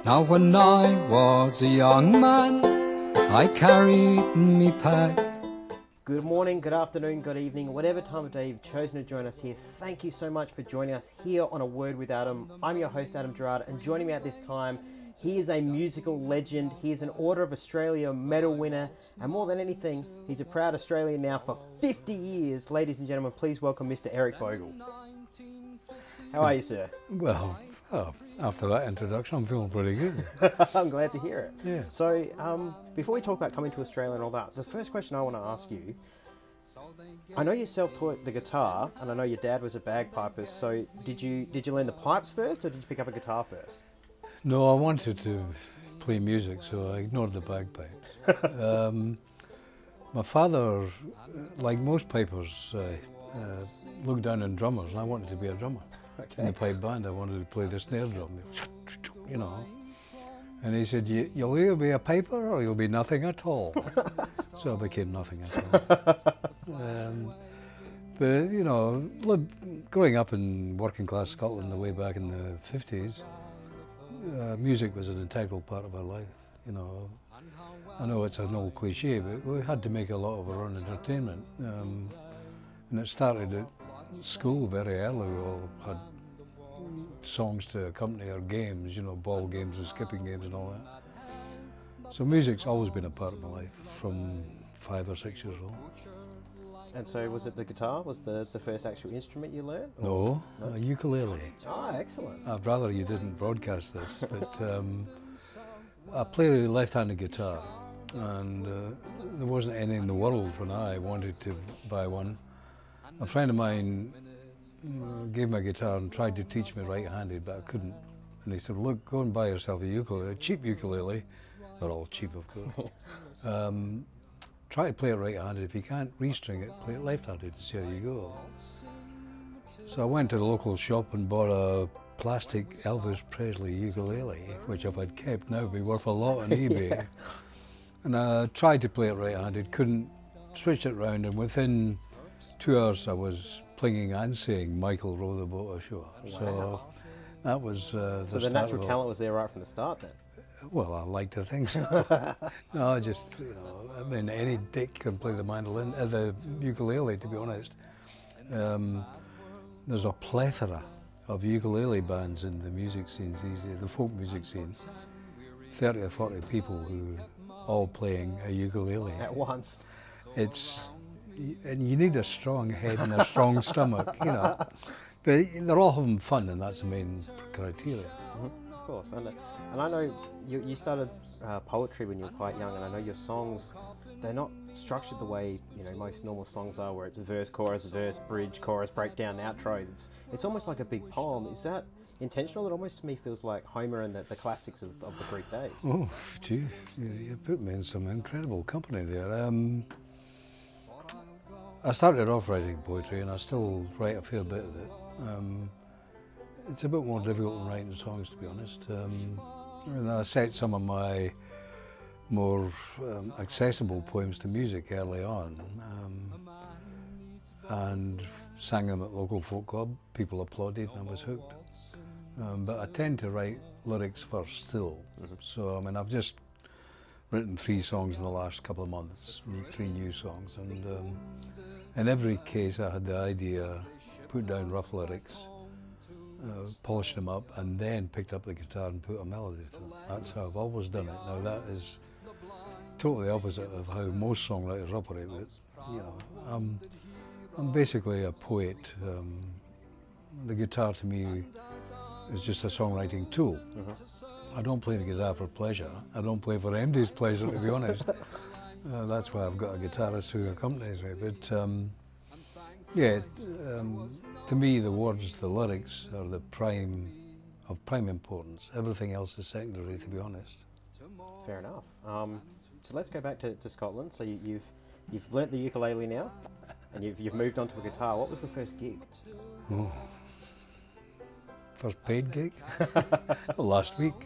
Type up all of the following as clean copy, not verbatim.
Now when I was a young man, I carried me pack. Good morning, good afternoon, good evening, whatever time of day you've chosen to join us here. Thank you so much for joining us here on A Word with Adam. I'm your host, Adam Gerard, and joining me at this time, he is a musical legend. He is an Order of Australia medal winner, and more than anything, he's a proud Australian now for 50 years. Ladies and gentlemen, please welcome Mr. Eric Bogle. How are you, sir? Well, after that introduction, I'm feeling pretty good. I'm glad to hear it. Yeah. So, before we talk about coming to Australia and all that, the first question I want to ask you, I know you self-taught the guitar, and I know your dad was a bagpiper, so did you learn the pipes first, or did you pick up a guitar first? No, I wanted to play music, so I ignored the bagpipes. My father, like most pipers, looked down on drummers, and I wanted to be a drummer. Okay. In the pipe band, I wanted to play the snare drum, you know. And he said, you'll either be a piper or you'll be nothing at all. So I became nothing at all. But, you know, growing up in working class Scotland the way back in the 50s, music was an integral part of our life, you know. I know it's an old cliche, but we had to make a lot of our own entertainment. And it started at school very early. We all had songs to accompany our games, you know, ball games and skipping games and all that. So music's always been a part of my life from 5 or 6 years old. And so was it the guitar? Was the first actual instrument you learned? No, a ukulele. Oh, excellent. I'd rather you didn't broadcast this, but I play left-handed guitar, and there wasn't any in the world when I wanted to buy one. A friend of mine gave me a guitar and tried to teach me right-handed, but I couldn't. And he said, look, go and buy yourself a ukulele, a cheap ukulele. They're all cheap, of course. Try to play it right-handed. If you can't restring it, play it left-handed to see how you go. So I went to the local shop and bought a plastic Elvis Presley ukulele, which if I'd kept now would be worth a lot on eBay. Yeah. And I tried to play it right-handed, couldn't, switched it round, and within 2 hours I was playing and saying Michael row the boat ashore. Wow. So that was the So the natural talent was there right from the start then? Well, I like to think so. No, just, you know, I mean, any dick can play the mandolin, the ukulele, to be honest. There's a plethora of ukulele bands in the music scenes these days, the folk music scene. 30 or 40 people who all playing a ukulele. At once. And you need a strong head and a strong stomach, you know. But they're all having fun, and that's the main criteria. Mm-hmm. Of course, and I know you started poetry when you were quite young, and I know your songs, they're not structured the way, you know, most normal songs are, where it's a verse, chorus, bridge, chorus, breakdown, outro. It's almost like a big poem. Is that intentional? It almost to me feels like Homer and the classics of the Greek days. Oh, gee, you put me in some incredible company there. I started off writing poetry, and I still write a fair bit of it. It's a bit more difficult than writing songs, to be honest. And I set some of my more accessible poems to music early on, and sang them at local folk club. People applauded, and I was hooked. But I tend to write lyrics first still. Mm-hmm. So, I mean, I've just written 3 songs in the last couple of months, 3 new songs, and in every case I had the idea, put down rough lyrics, polished them up, and then picked up the guitar and put a melody to them. That's how I've always done it. Now that is totally opposite of how most songwriters operate, but you know, I'm basically a poet. The guitar to me is just a songwriting tool. Mm-hmm. I don't play the guitar for pleasure. I don't play for MD's pleasure, to be honest. That's why I've got a guitarist who accompanies me. But yeah, to me the words, the lyrics are the prime importance. Everything else is secondary, to be honest. Fair enough. So let's go back to Scotland. So you've learnt the ukulele now, and you've moved on to a guitar. What was the first gig? Oh. First paid gig? Last week.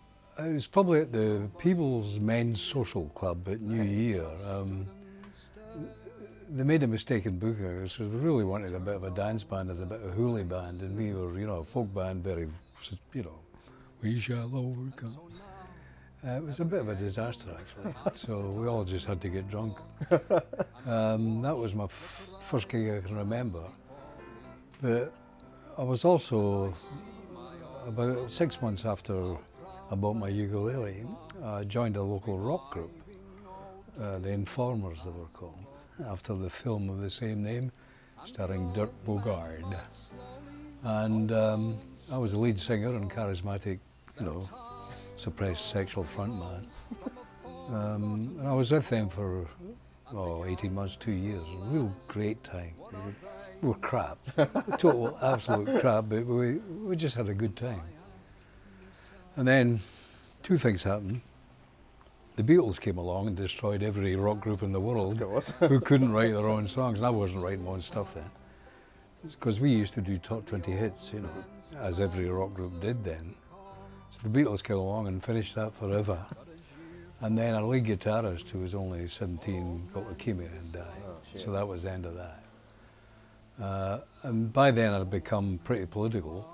It was probably at the People's Men's Social Club at New Year. they made a mistake in booking us. So they really wanted a bit of a dance band and a bit of a hoolie band, and we were, you know, a folk band, very, you know, we shall overcome. It was a bit of a disaster, actually. So we all just had to get drunk. That was my first gig I can remember. But I was also, about 6 months after I bought my ukulele, I joined a local rock group, the Informers they were called, after the film of the same name, starring Eric Bogle Band. And I was the lead singer and charismatic, you know, suppressed sexual frontman. And I was with them for 18 months, 2 years, a real great time. We were crap, total absolute crap, but we just had a good time. And then two things happened. The Beatles came along and destroyed every rock group in the world who couldn't write their own songs, and I wasn't writing my own stuff then. Because we used to do top 20 hits, you know, as every rock group did then. So the Beatles came along and finished that forever. And then our lead guitarist, who was only 17, got leukemia and died. Oh, so that was the end of that. And by then I'd become pretty political.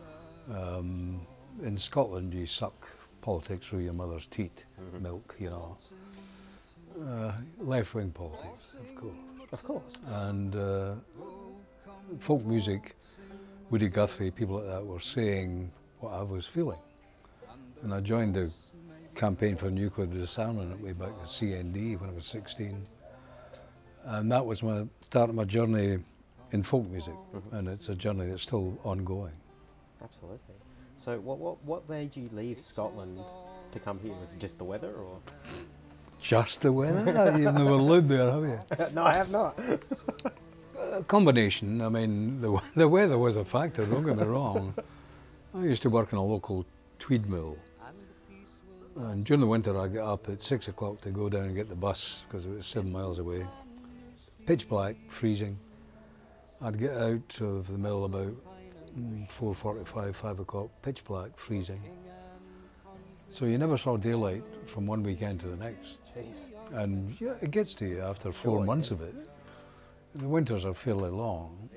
In Scotland you suck politics through your mother's teat, milk, you know. Left-wing politics, of course. Of course. And folk music, Woody Guthrie, people like that were saying what I was feeling. And I joined the campaign for nuclear disarmament way back at CND when I was 16. And that was my start of my journey in folk music, and it's a journey that's still ongoing. Absolutely. So what made you leave Scotland to come here? Was it just the weather, or? Just the weather? You've never lived there, have you? No, I have not. A combination. I mean, the weather was a factor, don't get me wrong. I used to work in a local tweed mill. And during the winter I'd get up at 6 o'clock to go down and get the bus because it was 7 miles away. Pitch black, freezing. I'd get out of the mill about 4:45, 5 o'clock, pitch black, freezing. So you never saw daylight from one weekend to the next. Jeez. And yeah, it gets to you after 4 months of it. The winters are fairly long.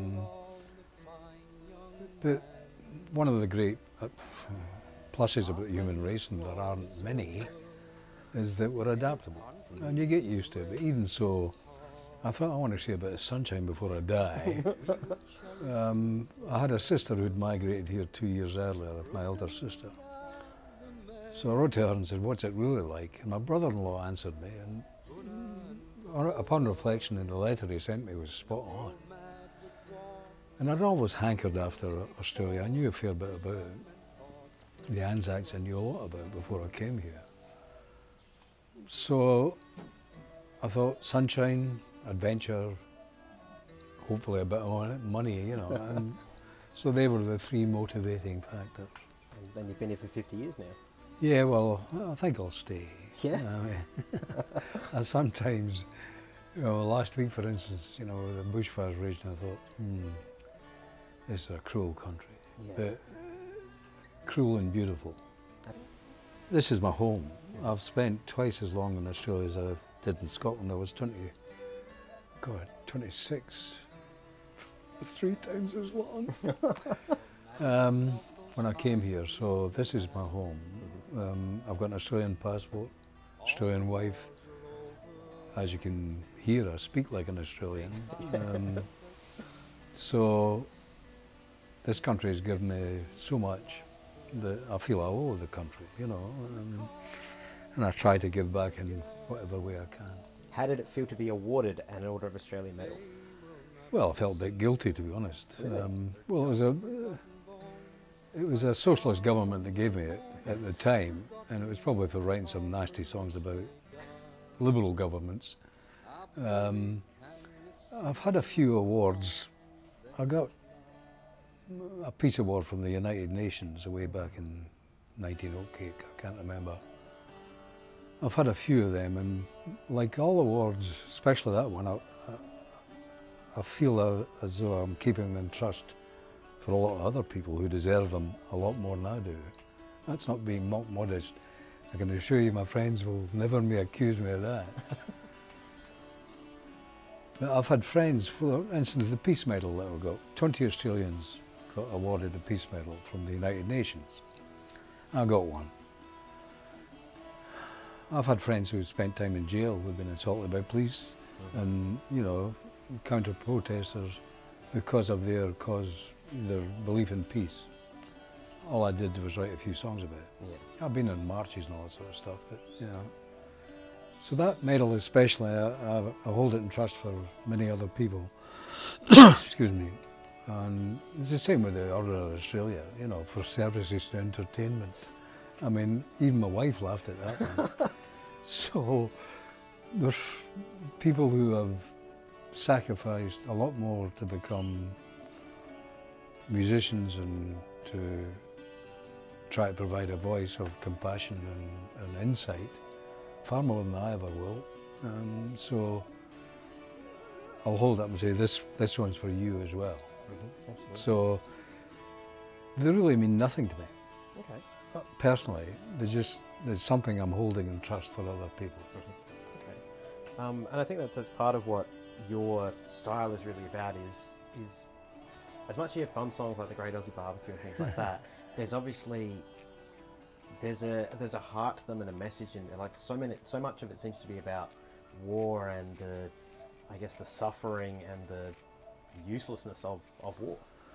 But one of the great pluses about the human race, and there aren't many, is that we're adaptable. And you get used to it. But even so, I thought I want to see a bit of sunshine before I die. I had a sister who'd migrated here 2 years earlier, my elder sister. So I wrote to her and said, what's it really like? And my brother-in-law answered me, and upon reflection in the letter he sent me was spot on. And I'd always hankered after Australia. I knew a fair bit about it. The Anzacs I knew a lot about before I came here. So I thought sunshine, adventure, hopefully a bit of money, you know. And so they were the three motivating factors. And you've been here for 50 years now. Yeah, well, I think I'll stay. Yeah. I mean, and sometimes, you know, last week, for instance, you know, the bushfires raging, I thought, this is a cruel country, but cruel and beautiful. This is my home. I've spent twice as long in Australia as I did in Scotland. I was 26, 3 times as long when I came here. So this is my home. I've got an Australian passport, Australian wife. As you can hear, I speak like an Australian. So this country has given me so much that I feel I owe the country, you know, and I try to give back in whatever way I can. How did it feel to be awarded an Order of Australia medal? Well, I felt a bit guilty, to be honest. Really? Well, it was a socialist government that gave me it at the time, and it was probably for writing some nasty songs about liberal governments. I've had a few awards. I got a peace award from the United Nations way back in 1908, I can't remember. I've had a few of them, and like all awards, especially that one, I feel as though I'm keeping them in trust for a lot of other people who deserve them a lot more than I do. That's not being modest. I can assure you my friends will never accuse me of that. But I've had friends, for instance, the Peace Medal that I got, 20 Australians got awarded a Peace Medal from the United Nations. I got one. I've had friends who spent time in jail who've been assaulted by police and, you know, counter-protesters because of their cause, their belief in peace. All I did was write a few songs about it. Yeah. I've been in marches and all that sort of stuff, but, you know. So that medal especially, I hold it in trust for many other people. Excuse me. And it's the same with the Order of Australia, you know, for services to entertainment. I mean, even my wife laughed at that one. So there's people who have sacrificed a lot more to become musicians and to try to provide a voice of compassion and insight, far more than I ever will. So I'll hold up and say, this one's for you as well. So they really mean nothing to me. Okay. Personally, there's something I'm holding in trust for other people. Okay. And I think that's part of what your style is really about is as much as you have fun songs like the Great Aussie Barbecue and things like that, there's obviously there's a heart to them and a message, and like so much of it seems to be about war and I guess the suffering and the uselessness of war.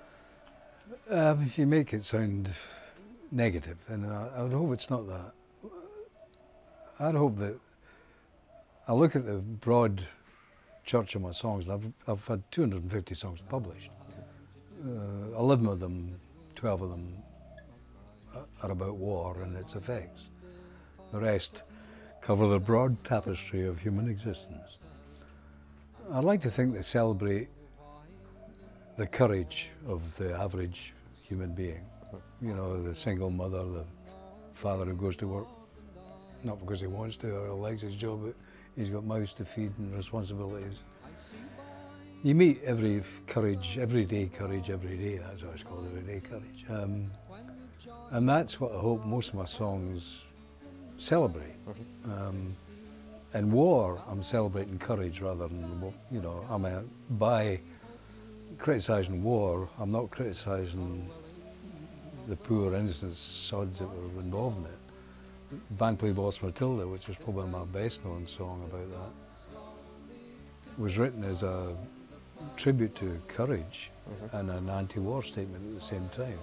If you make it sound negative, and I would hope it's not that. I'd hope that I look at the broad church of my songs. I've had 250 songs published. 11 of them, 12 of them are about war and its effects. The rest cover the broad tapestry of human existence. I'd like to think they celebrate the courage of the average human being. You know, the single mother, the father who goes to work, not because he wants to or likes his job, but he's got mouths to feed and responsibilities. You meet everyday courage every day, that's what it's called, everyday courage. And that's what I hope most of my songs celebrate. In war, I'm celebrating courage rather than, you know, by criticising war, I'm not criticising the poor innocent sods that were involved in it. The band played Waltz Matilda, which is probably my best known song about that, was written as a tribute to courage and an anti-war statement at the same time.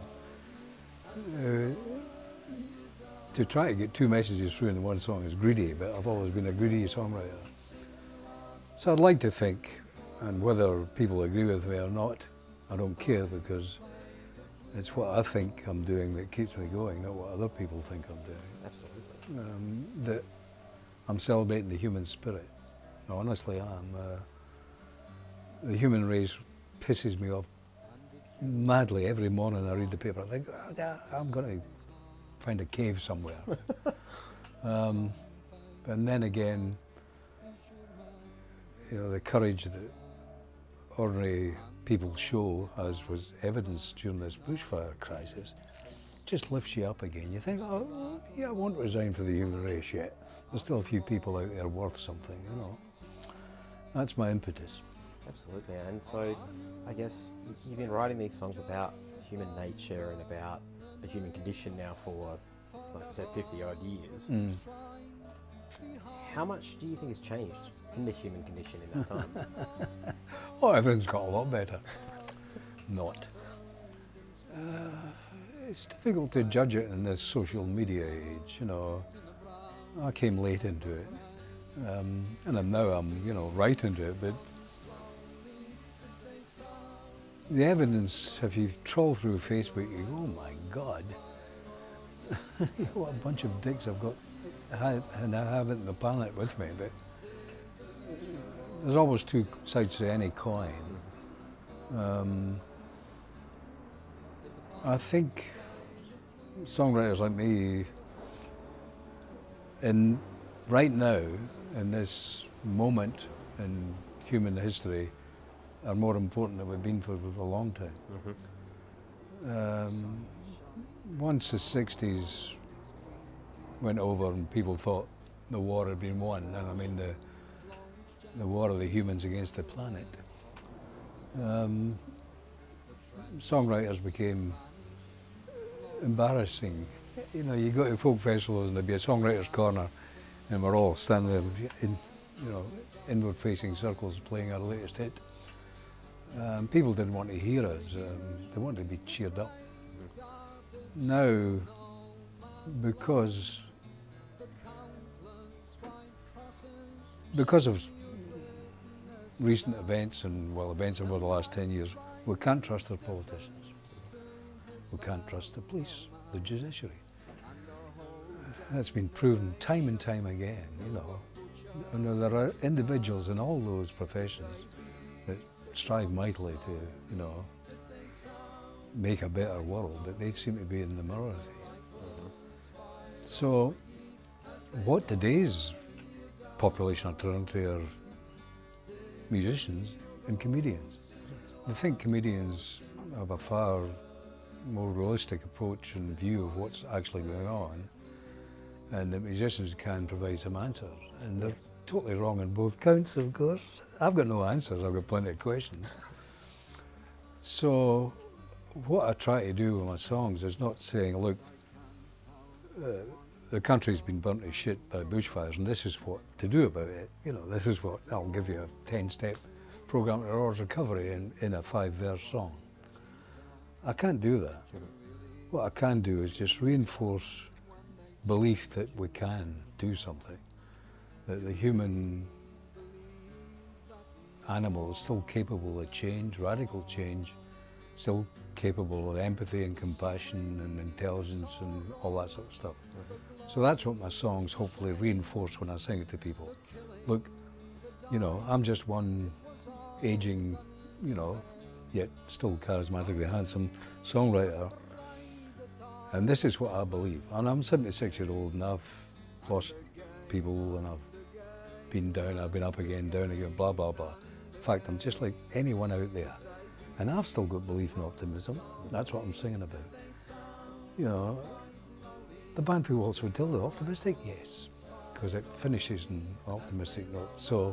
To try to get two messages through in one song is greedy, but I've always been a greedy songwriter. So I'd like to think, and whether people agree with me or not, I don't care, because it's what I think I'm doing that keeps me going, not what other people think I'm doing. Absolutely. That I'm celebrating the human spirit. I honestly am. The human race pisses me off madly. Every morning I read the paper, I think, I'm going to find a cave somewhere. And then again, you know, the courage that ordinary people show, as was evidenced during this bushfire crisis, just lifts you up again. You think, oh, yeah, I won't resign for the human race yet. There's still a few people out there worth something, you know. That's my impetus. Absolutely. And so I guess you've been writing these songs about human nature and about the human condition now for, like you said, 50 odd years. How much do you think has changed in the human condition in that time? Oh, everything's got a lot better. Not. It's difficult to judge it in this social media age, you know. I came late into it, and now I'm, you know, right into it, but the evidence, if you troll through Facebook, you go, oh my God, what a bunch of dicks I've got, and I have it in the planet with me, but there's always two sides to any coin. I think songwriters like me, right now, in this moment in human history, are more important than we've been for a long time. Once the 60s went over and people thought the war had been won, and I mean the war of the humans against the planet, songwriters became embarrassing. You know, you go to folk festivals and there'd be a songwriter's corner and we're all standing there in, you know, inward-facing circles playing our latest hit. People didn't want to hear us, they wanted to be cheered up. Now, because of recent events and, well, events over the last 10 years, we can't trust our politicians. We can't trust the police, the judiciary. That's been proven time and time again, you know. And there are individuals in all those professions that strive mightily to, you know, make a better world, but they seem to be in the minority. So, what today's population are turning to are musicians and comedians. I think comedians have a far more realistic approach and view of what's actually going on, and the musicians can provide some answers. And they're totally wrong on both counts, of course. I've got no answers, I've got plenty of questions. So, what I try to do with my songs is not saying, look, the country's been burnt to shit by bushfires and this is what to do about it. You know, this is what, I'll give you a 10-step program towards recovery in a 5-verse song. I can't do that. What I can do is just reinforce belief that we can do something, that the human animal is still capable of change, radical change, still capable of empathy and compassion and intelligence and all that sort of stuff. So that's what my songs hopefully reinforce when I sing it to people. Look, you know, I'm just one aging, you know, yet still charismatically handsome songwriter, and this is what I believe. And I'm 76-year-old and I've lost people and I've been down, I've been up again, down again, blah, blah, blah. In fact, I'm just like anyone out there. And I've still got belief and optimism. That's what I'm singing about. You know, the band people also tell they're optimistic, yes, because it finishes in an optimistic note. So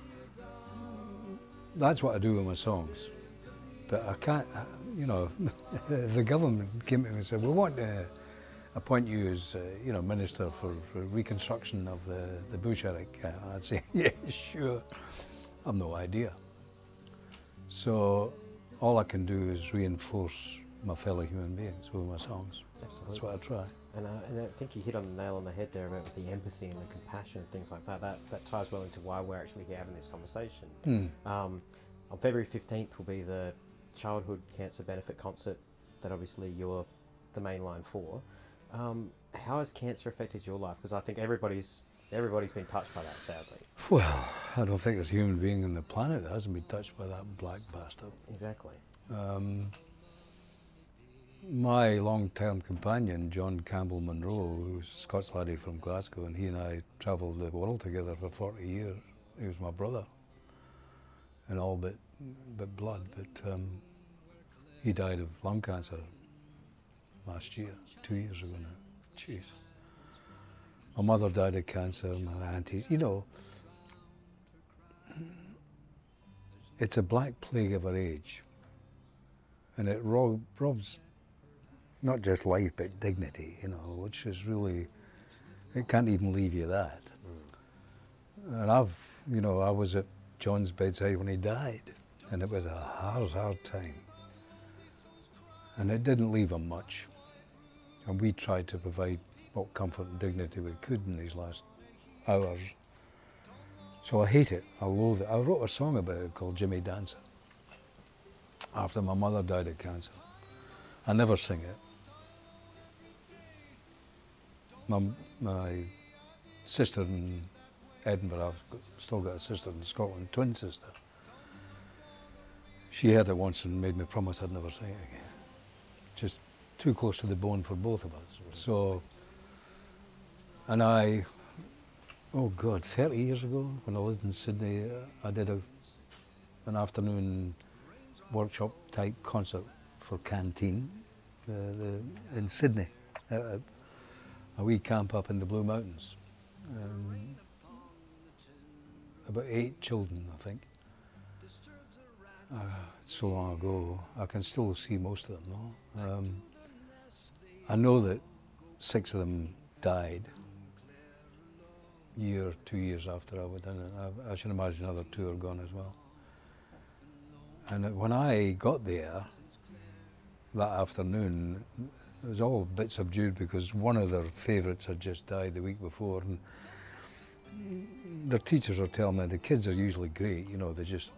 that's what I do with my songs. But I can't, you know, the government came to me and said, we want to appoint you as, you know, Minister for Reconstruction of the bush, Eric. I'd say, yeah, sure. I've no idea. So all I can do is reinforce my fellow human beings with my songs. Absolutely. That's what I try. And I think you hit on the nail on the head there about the empathy and the compassion and things like that. That ties well into why we're actually here having this conversation. On February 15th will be the Childhood Cancer Benefit Concert that obviously you're the main line for. How has cancer affected your life? Because I think everybody's been touched by that, sadly. Well, I don't think there's a human being on the planet that hasn't been touched by that black bastard. Exactly. My long-term companion, John Campbell Monroe, who's a Scots laddie from Glasgow, and he and I travelled the world together for 40 years. He was my brother, and all but blood, but he died of lung cancer last year, 2 years ago now. Jeez. My mother died of cancer, my aunties, you know. It's a black plague of our age, and it robs not just life but dignity, you know, which is really, it can't even leave you that. And you know, I was at John's bedside when he died, and it was a hard time. And it didn't leave him much. And we tried to provide what comfort and dignity we could in these last hours. So I hate it, I loathe it. I wrote a song about it called Jimmy Dancer, after my mother died of cancer. I never sing it. My sister in Edinburgh, I've still got a sister in Scotland, twin sister. She heard it once and made me promise I'd never sing it again. Just too close to the bone for both of us. So, and oh God, 30 years ago, when I lived in Sydney, I did an afternoon workshop type concert for Canteen in Sydney, a wee camp up in the Blue Mountains. about 8 children, I think. It's so long ago, I can still see most of them now. I know that 6 of them died year, 2 years after I was in it. I should imagine another 2 are gone as well. And when I got there that afternoon, it was all a bit subdued because one of their favourites had just died the week before, and their teachers are telling me the kids are usually great, you know, they just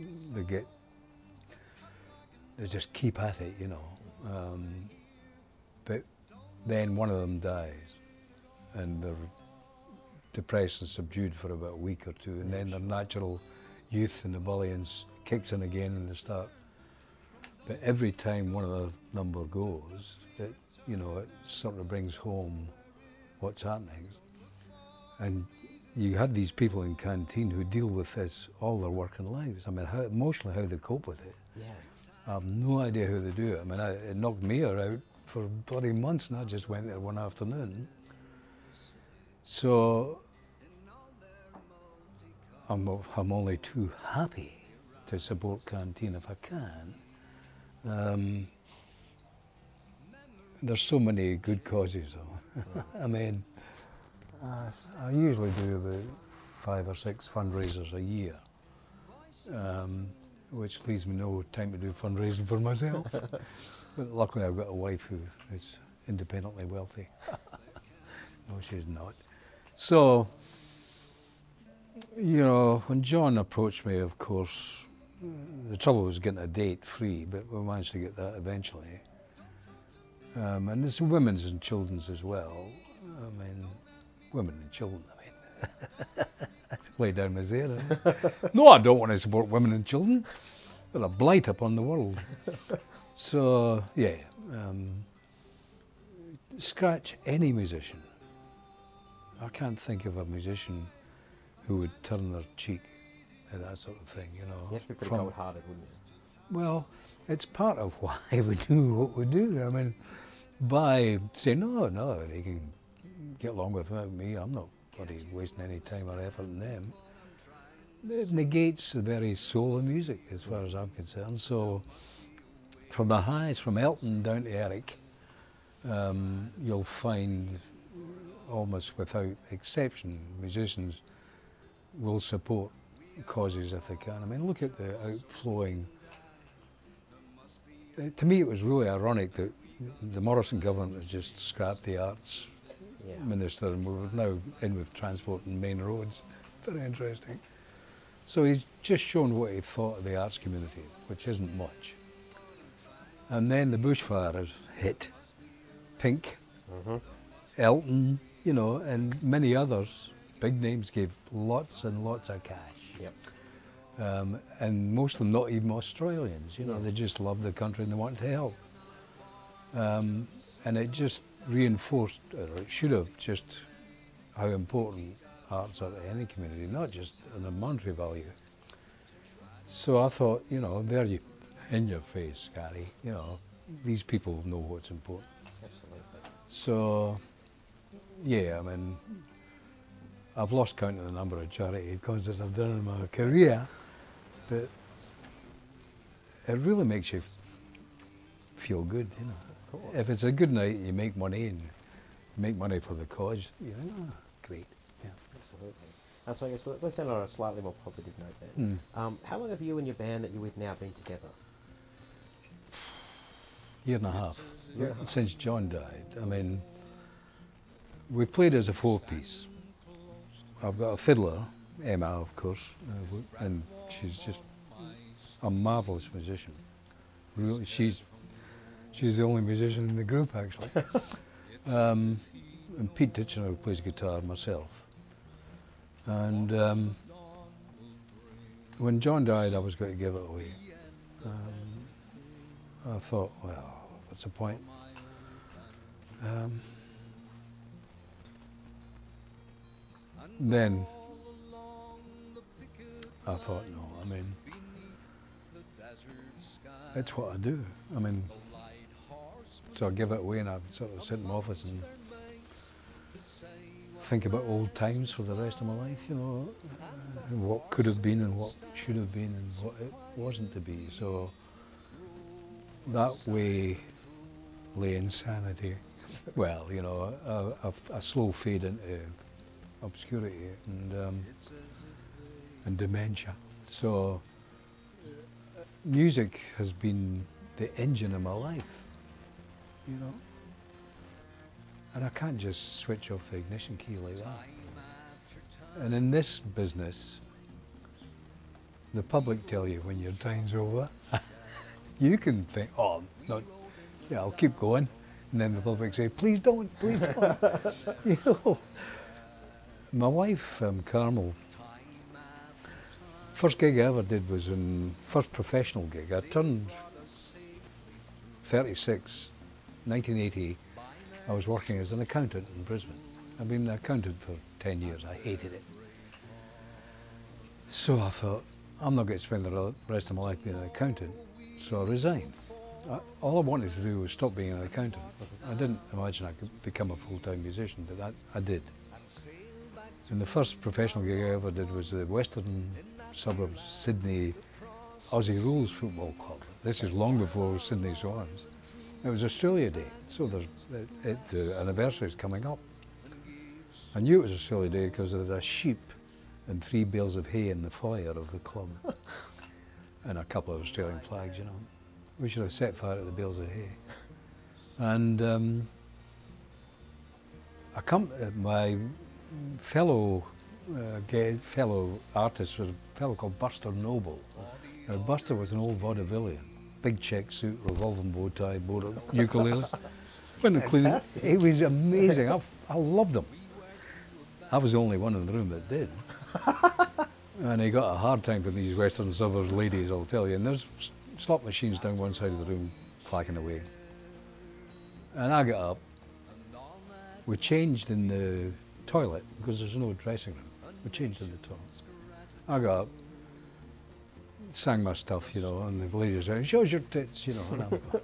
keep at it, you know. But then one of them dies, and they're depressed and subdued for about a week or 2, and then their natural youth and ebullience kicks in again and they start. But every time one of the number goes, it, you know, it sort of brings home what's happening. And you had these people in canteen who deal with this all their working lives. I mean, emotionally how they cope with it. Yeah. I have no idea how they do it. I mean, it knocked me out for bloody months, and I just went there one afternoon. So I'm only too happy to support canteen if I can. There's so many good causes, though. I mean, I usually do about 5 or 6 fundraisers a year, which leaves me no time to do fundraising for myself. But luckily I've got a wife who is independently wealthy. No, she's not. So, you know, when John approached me, of course, the trouble was getting a date free, but we managed to get that eventually. And there's women's and children's as well. I mean, women and children, I mean. Lay down my zero. No, I don't want to support women and children. They're a blight upon the world. So, yeah, scratch any musician. I can't think of a musician who would turn their cheek at that sort of thing, you know. You have to be pretty cold-hearted, wouldn't you? Well, it's part of why we do what we do. I mean, by saying, no, they can get along without me, I'm not bloody wasting any time or effort on them. It negates the very soul of music, as far as I'm concerned. So, from the highs, from Elton down to Eric, you'll find almost without exception, musicians will support causes if they can. I mean, look at the outflowing. To me, it was really ironic that the Morrison government has just scrapped the arts minister, and we're now in with transport and main roads. Very interesting. So he's just shown what he thought of the arts community, which isn't much. And then the bushfire has hit. Pink, Elton, you know, and many others, big names, gave lots and lots of cash. Yep. And most of them not even Australians, you know, they just love the country and they want to help. And it just reinforced, or it should have, just how important arts are to any community, not just in a monetary value. So I thought, you know, there you, in your face, Gary, you know, these people know what's important. Absolutely. So, yeah, I mean, I've lost count of the number of charity concerts I've done in my career, but it really makes you feel good, you know. Of course. If it's a good night, you make money and you make money for the cause, you know, great. Yeah. Absolutely. So I guess let's end on a slightly more positive note then. How long have you and your band that you're with now been together? Year and a half, since John died. I mean, we played as a 4-piece. I've got a fiddler, Emma, of course, and she's just a marvellous musician. Really, she's the only musician in the group, actually. And Pete Ditchener, who plays guitar, myself. And when John died, I was going to give it away. I thought, well, what's the point? Then I thought, no, I mean, that's what I do. I mean, so I give it away and I sort of sit in my office and think about old times for the rest of my life, you know, and what could have been and what should have been and what it wasn't to be. So that way lay insanity. Well, you know, a slow fade into obscurity and dementia. So music has been the engine of my life, you know. And I can't just switch off the ignition key like that. And in this business, the public tell you when your time's over. You can think, oh, no, yeah, I'll keep going. And then the public say, please don't, please don't. You know, my wife, Carmel, first gig I ever did was first professional gig. I turned 36, 1980. I was working as an accountant in Brisbane. I've been an accountant for 10 years. I hated it. So I thought, I'm not going to spend the rest of my life being an accountant. So I resigned. All I wanted to do was stop being an accountant. I didn't imagine I could become a full-time musician, but that I did. And the first professional gig I ever did was the Western Suburbs Sydney Aussie Rules Football Club. This is long before Sydney Swans. It was Australia Day, so the anniversary is coming up. I knew it was Australia Day because there was a sheep and 3 bales of hay in the foyer of the club, and a couple of Australian flags, you know. We should have set fire to the bales of hay. And my fellow artist was a fellow called Buster Noble. Now, Buster was an old vaudevillian. Big check suit, revolving bow tie, ukulele. Fantastic. He was amazing. I loved him. I was the only one in the room that did. And he got a hard time for these Western Suburbs ladies, I'll tell you. And there's slot machines down one side of the room, clacking away. And I got up. We changed in the toilet because there's no dressing room. We changed in the toilet. I got up, sang my stuff, you know, and the ladies said, "Shows your tits," you know. And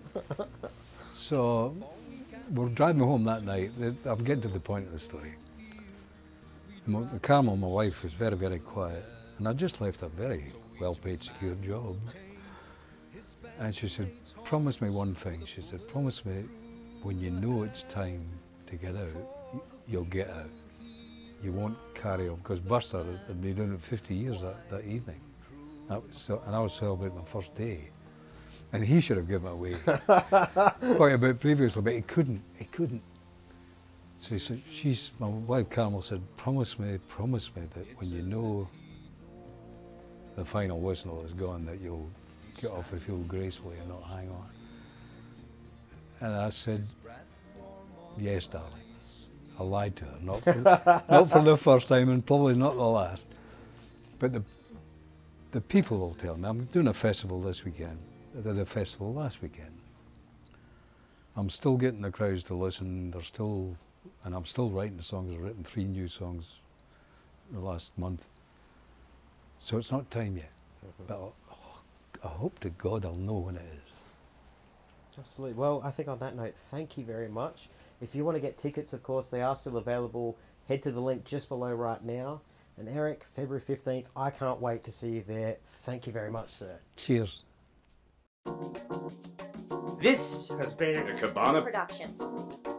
so we're driving home that night. I'm getting to the point of the story. Carmel, my wife, was very, very quiet, and I just left a very well-paid, secure job. And she said, "Promise me one thing." She said, "Promise me when you know it's time to get out, you'll get out. You won't carry on," because Buster had been doing it 50 years that evening. And I was celebrating my first day. And he should have given it away quite a bit previously, but he couldn't. So he said, my wife Carmel said, promise me that when you know the final whistle is gone, that you'll get off the field gracefully and not hang on. And I said, yes, darling. I lied to her, not for the first time and probably not the last. But the people will tell me. I'm doing a festival this weekend. I did a festival last weekend. I'm still getting the crowds to listen. And I'm still writing the songs. I've written 3 new songs the last month. So it's not time yet. But I hope to God I'll know when it is. Absolutely. Well, I think on that note, thank you very much. If you want to get tickets, of course, they are still available. Head to the link just below right now. And Eric, February 15th, I can't wait to see you there. Thank you very much, sir. Cheers. This has been a Cabana production.